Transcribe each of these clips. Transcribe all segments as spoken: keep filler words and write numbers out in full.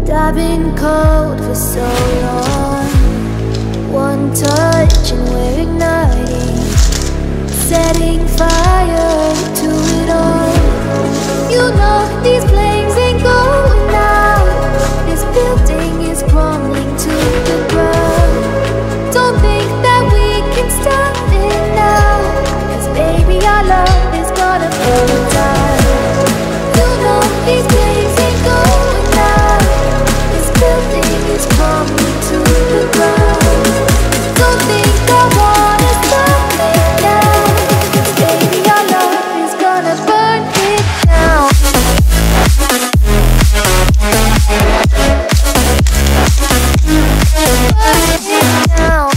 I've been cold for so long. One touch and we're igniting, setting fire to it all. You know these flames ain't going out. This building is crumbling to the ground. Don't think that we can stop it now, 'cause baby our love is gonna burn down. You know these flames ain't going out. This building is crumbling to the ground. Don't think I wanna stop it now, 'cause baby our love is gonna burn it down. Burn it down.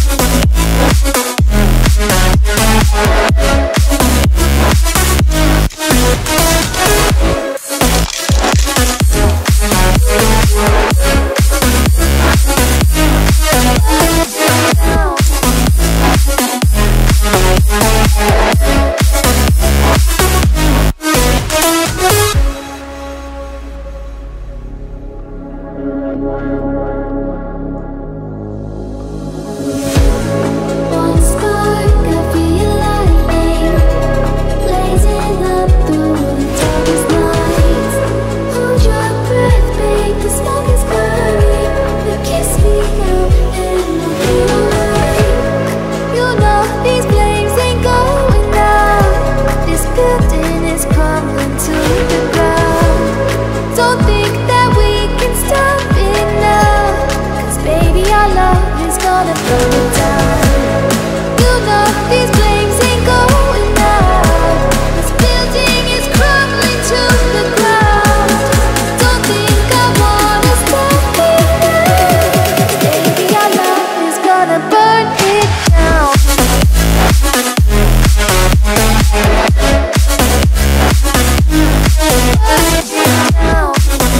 One spark, I feel lightning blazing up through the darkest nights. Hold your breath, babe, the smoke is burning. You kiss me now and I'll be alright. You know these flames ain't going out. This building is crumbling to the ground. Don't think that we can stop it now, 'cause baby our love is gonna burn it down. You know these flames ain't going out. This building is crumbling to the ground. Don't think I wanna stop it now, 'cause baby our love is gonna burn it down. Burn it down.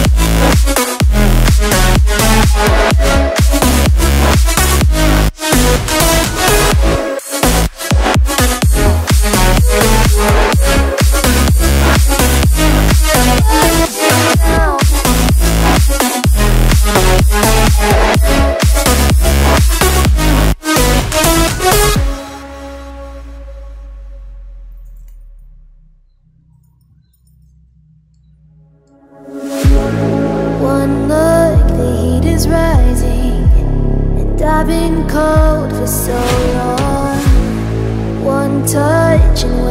One look, the heat is rising, and I've been cold for so long. One touch and